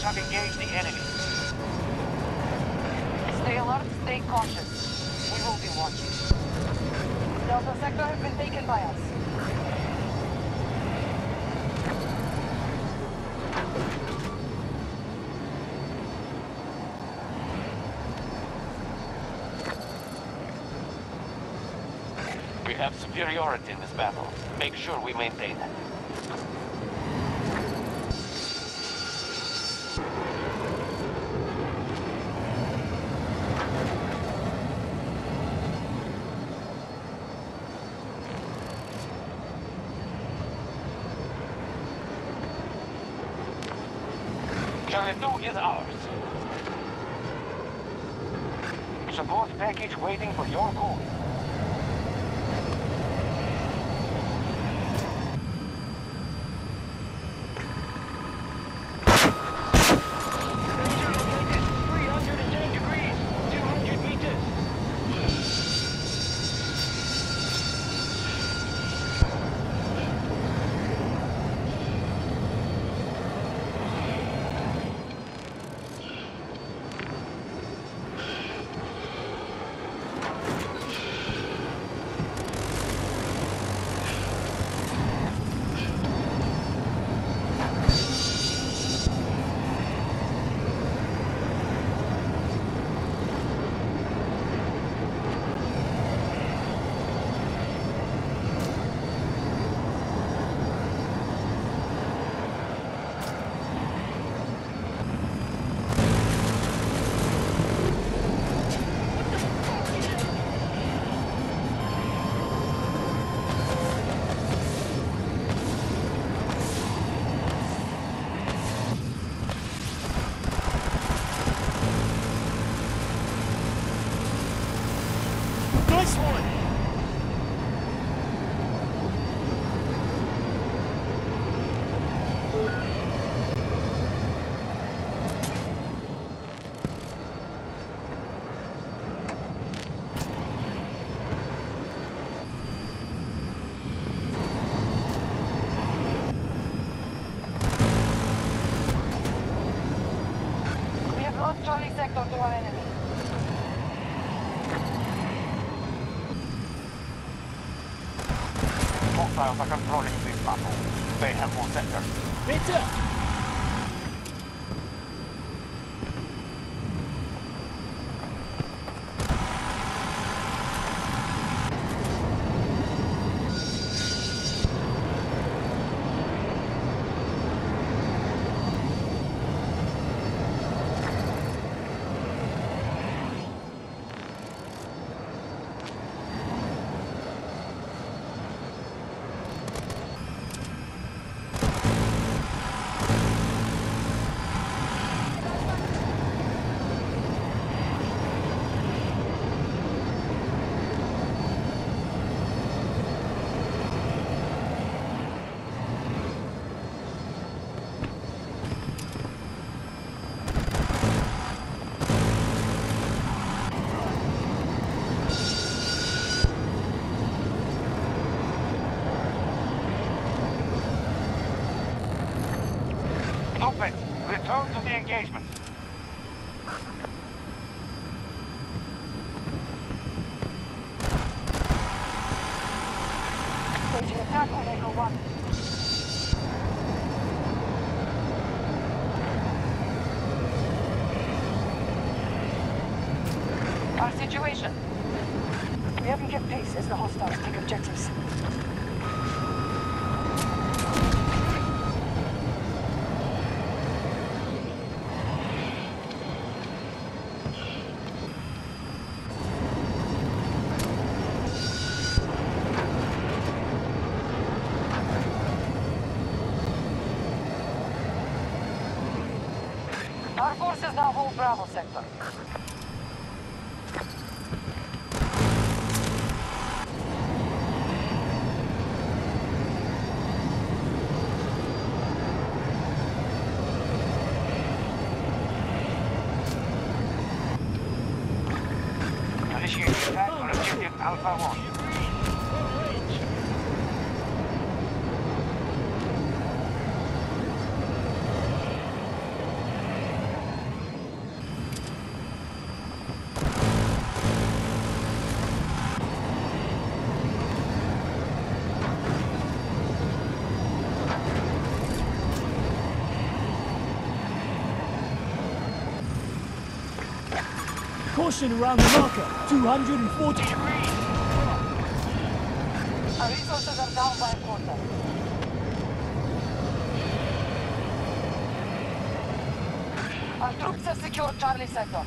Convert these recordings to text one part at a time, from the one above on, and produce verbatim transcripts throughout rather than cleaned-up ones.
have engaged the enemy. Stay alert, stay cautious. We will be watching. Delta sector has been taken by us. We have superiority in this battle. Make sure we maintain it. Charlie two is ours. Support package waiting for your call. Nice one! We have lost Charlie sector to our enemy. Hostiles are controlling this battle. They have more sectors. Bitte! Stop it! Return to the engagement. Staging attack on Echo one. Our situation. We haven't kept pace as the hostiles take objectives. Our forces now hold Bravo sector. Initiate attack on objective Alpha one. Caution around the marker. two hundred forty degrees. Our resources are down by a quarter. Our troops have secured Charlie sector.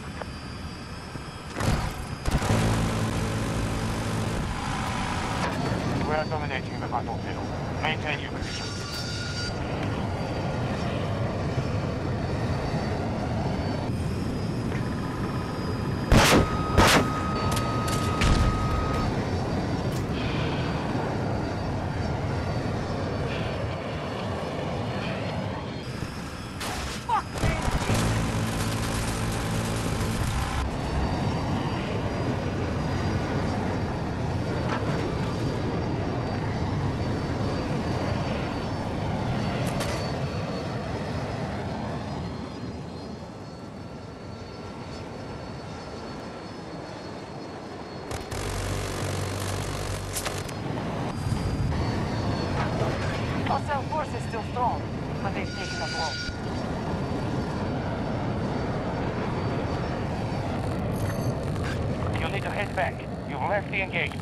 We are dominating the battlefield. Maintain your position. Hostile force is still strong, but they've taken us all. You need to head back. You've left the engagement.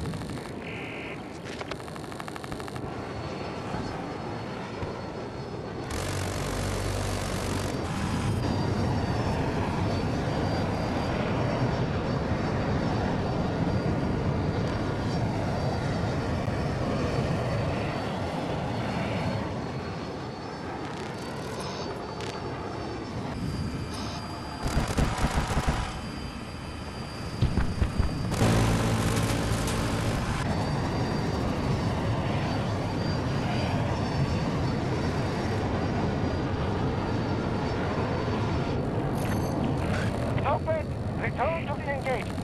Return to the engagement.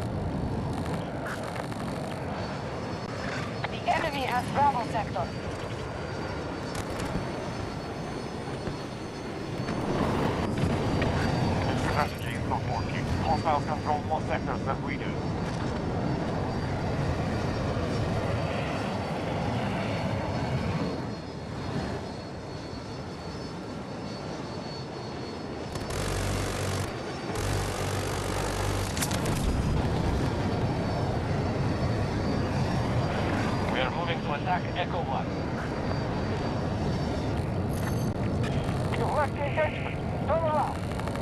The enemy has Bravo sector. This strategy is not working. Hostiles control more sectors than we do. To attack Echo one. You've left the engagement. Turn around.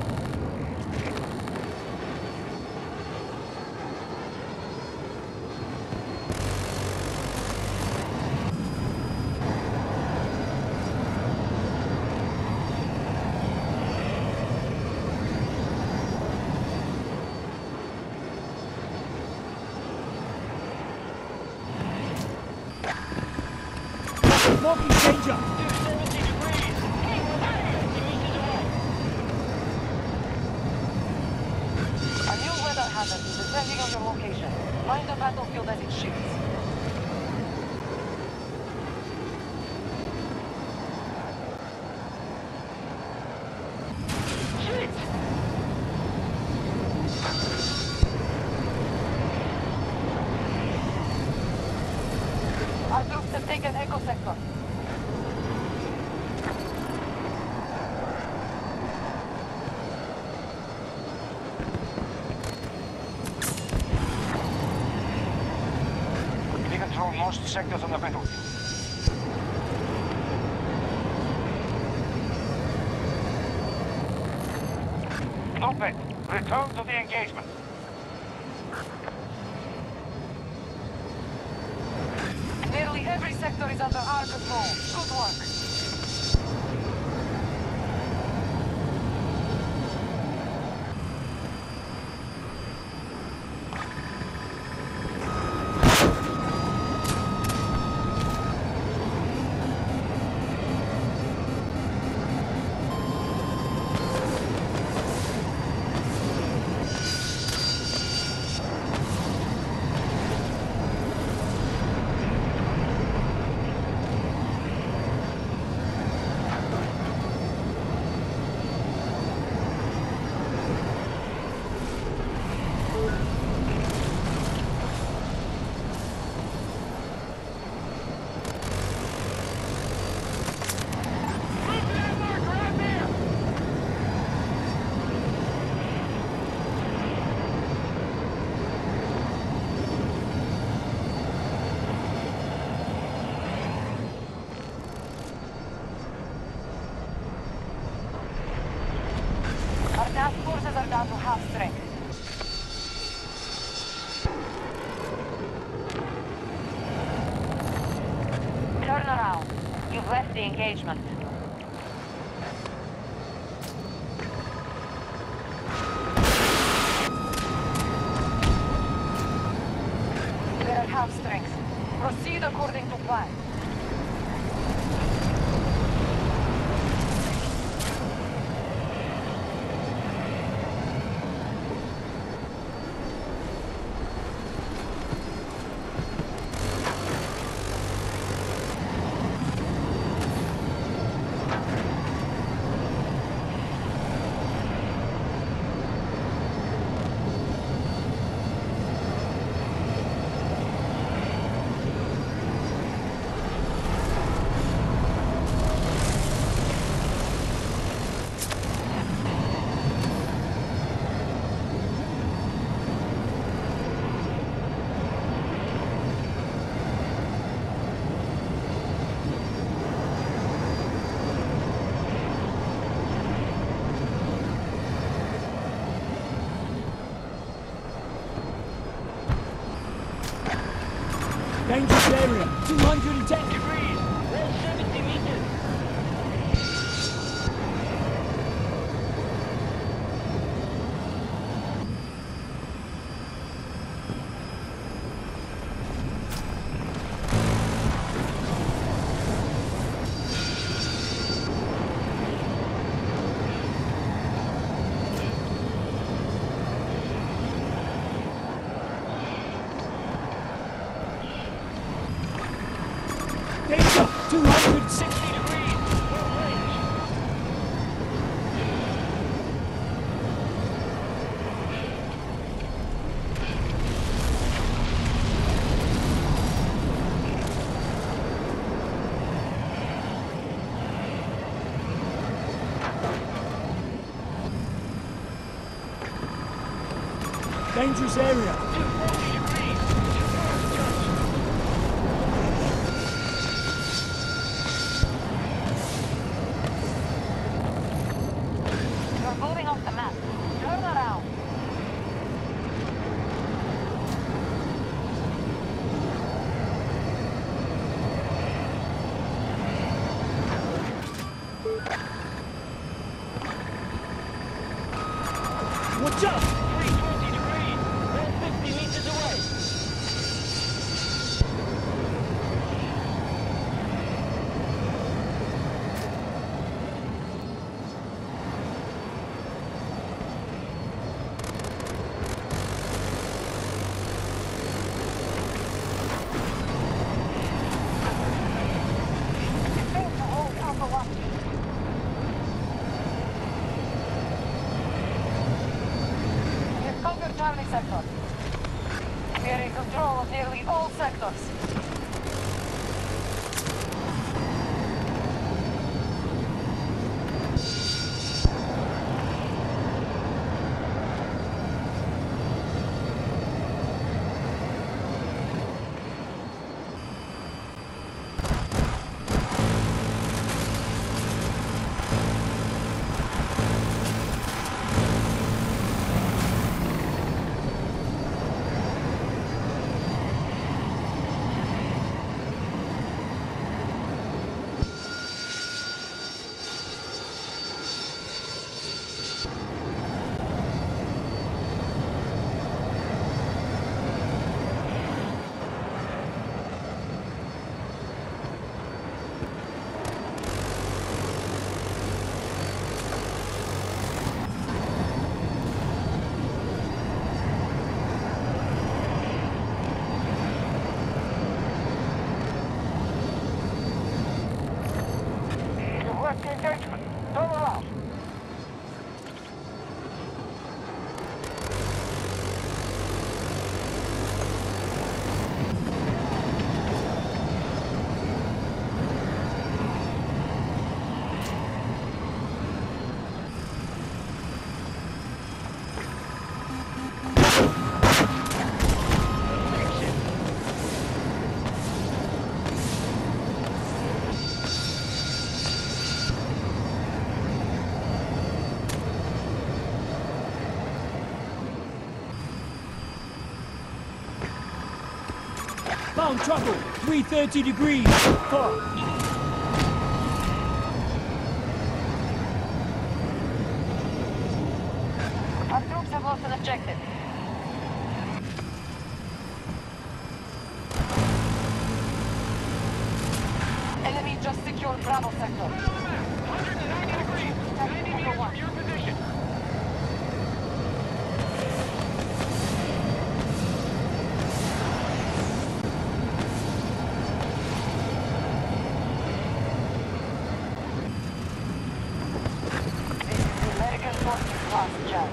Marking danger. seventy degrees. A new weather hazard is descending on your location. Mind the battlefield as it shifts. Shit! Our troops have taken Echo sector. We control most sectors on the battlefield. Stop it! Return to the engagement. Nearly every sector is under our control. Good work. Task forces are down to half strength. Turn around. You've left the engagement. We're at half strength. Proceed according to plan. Dangerous area, two hundred ten degrees. We're seventy meters. Danger, two hundred sixty degrees. Dangerous area. Watch out! three hundred twenty degrees. We're fifty meters away. Fail to hold Alpha One. We've conquered Charlie Sector. We are in control of nearly all sectors. Engagement. Turn around. Found trouble. three thirty degrees. Fuck. Our troops have lost an objective. Enemy just secured Bravo sector. one hundred ninety degrees. ninety meters from your position. This is the American forces last chance.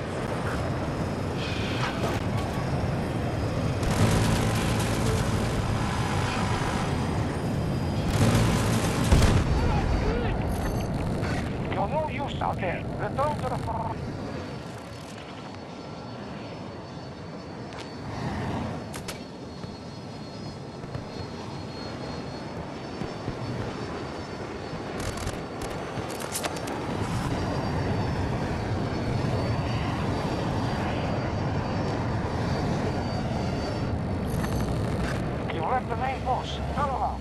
You're no use out there. Return to the front. You left the main force. Turn around.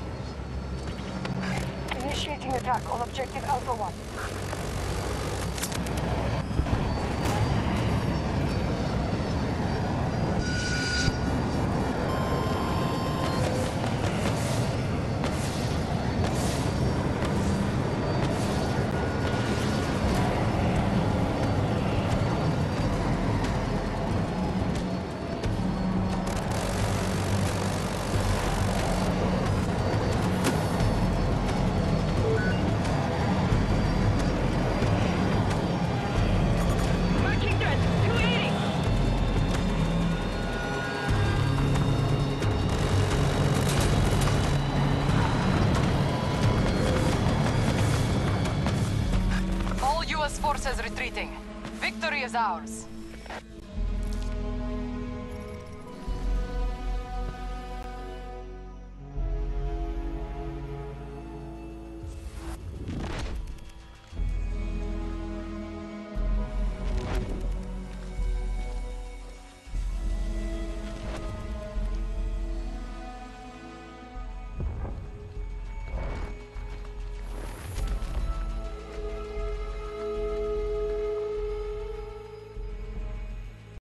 Initiating attack on objective Alpha one. All U S forces retreating. Victory is ours.